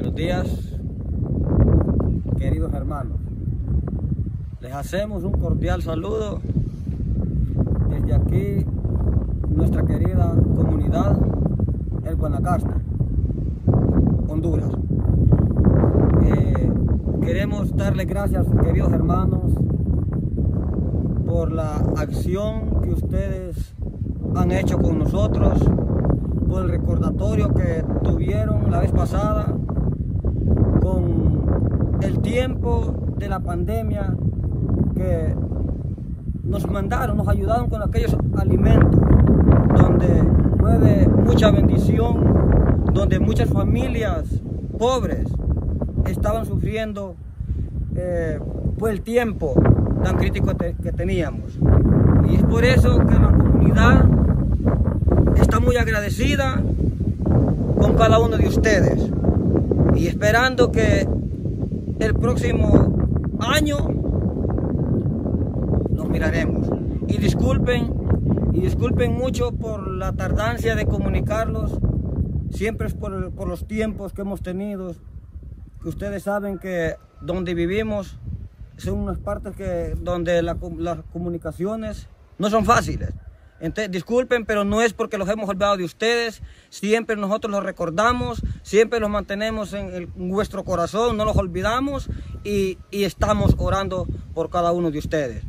Buenos días, queridos hermanos. Les hacemos un cordial saludo desde aquí, nuestra querida comunidad, el Guanacaste, Honduras. Queremos darles gracias, queridos hermanos, por la acción que ustedes han hecho con nosotros, por el recordatorio que tuvieron la vez pasada, con el tiempo de la pandemia que nos mandaron, nos ayudaron con aquellos alimentos, donde fue de mucha bendición, donde muchas familias pobres estaban sufriendo por el tiempo tan crítico que teníamos. Y es por eso que la comunidad está muy agradecida con cada uno de ustedes y esperando que el próximo año nos miraremos. Y disculpen mucho por la tardancia de comunicarlos, siempre es por los tiempos que hemos tenido, que ustedes saben que donde vivimos son unas partes donde las comunicaciones no son fáciles. Entonces, disculpen, pero no es porque los hemos olvidado de ustedes. Siempre nosotros los recordamos, siempre los mantenemos en nuestro corazón, no los olvidamos y estamos orando por cada uno de ustedes.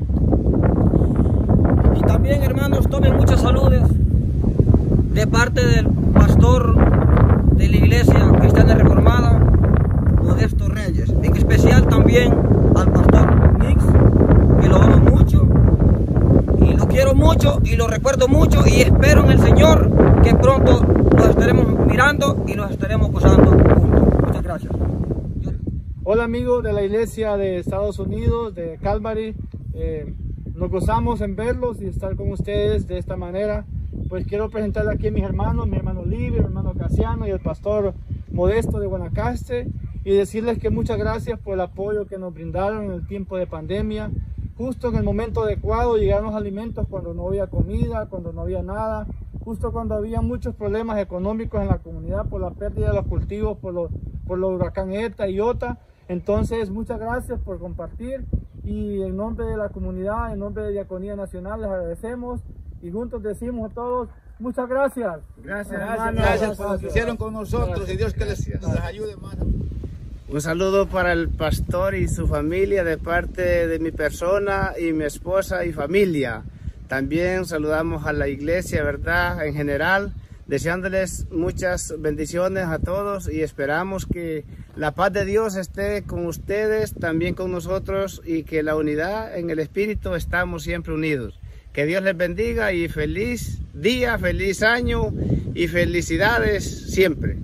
Y también, hermanos, tomen muchas saludes de parte del pastor de la Iglesia Cristiana Reformada, Modesto Reyes. En especial también al pastor Nix, que lo amo mucho y lo quiero mucho y lo recuerdo mucho y espero en el Señor que pronto los estaremos mirando y los estaremos gozando juntos. Muchas gracias. Hola amigos de la Iglesia de Estados Unidos, de Calvary. Nos gozamos en verlos y estar con ustedes de esta manera. Pues quiero presentarle aquí a mis hermanos, mi hermano Livio, mi hermano Casiano y el pastor Modesto de Guanacaste, y decirles que muchas gracias por el apoyo que nos brindaron en el tiempo de pandemia. Justo en el momento adecuado llegaron los alimentos cuando no había comida, cuando no había nada, justo cuando había muchos problemas económicos en la comunidad por la pérdida de los cultivos, por los huracán ETA y OTA. Entonces, muchas gracias por compartir y en nombre de la comunidad, en nombre de Diaconía Nacional, les agradecemos y juntos decimos a todos, muchas gracias. Gracias por lo que hicieron con nosotros y Dios que les ayude más. Un saludo para el pastor y su familia de parte de mi persona y mi esposa y familia. También saludamos a la iglesia, ¿verdad?, en general, deseándoles muchas bendiciones a todos y esperamos que la paz de Dios esté con ustedes, también con nosotros, y que la unidad en el Espíritu estamos siempre unidos. Que Dios les bendiga y feliz día, feliz año y felicidades siempre.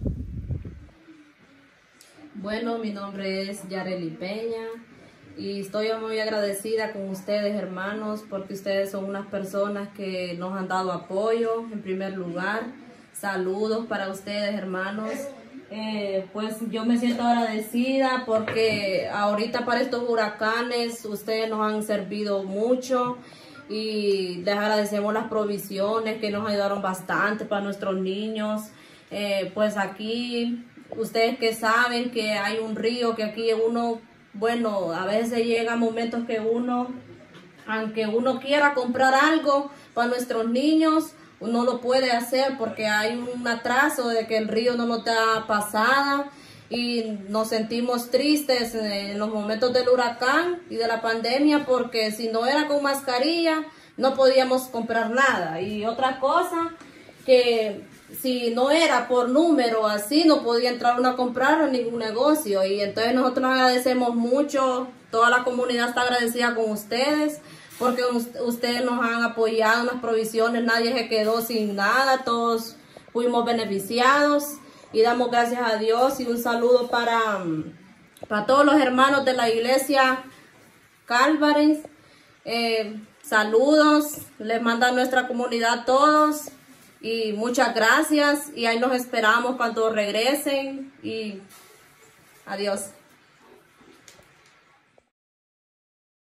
Bueno, mi nombre es Yareli Peña y estoy muy agradecida con ustedes, hermanos, porque ustedes son unas personas que nos han dado apoyo en primer lugar. Saludos para ustedes, hermanos. Pues yo me siento agradecida porque ahorita para estos huracanes ustedes nos han servido mucho y les agradecemos las provisiones que nos ayudaron bastante para nuestros niños. Pues aquí, ustedes que saben que hay un río, que aquí uno, bueno, a veces llegan momentos que uno, aunque uno quiera comprar algo para nuestros niños, uno lo puede hacer porque hay un atraso de que el río no nos da pasada y nos sentimos tristes en los momentos del huracán y de la pandemia porque si no era con mascarilla no podíamos comprar nada. Y otra cosa, que si no era por número así no podía entrar uno a comprar en ningún negocio. Y entonces nosotros agradecemos mucho, toda la comunidad está agradecida con ustedes porque ustedes nos han apoyado en las provisiones, nadie se quedó sin nada, todos fuimos beneficiados y damos gracias a Dios. Y un saludo para todos los hermanos de la iglesia Calvary. Saludos, les manda nuestra comunidad a todos y muchas gracias y ahí nos esperamos cuando regresen y adiós.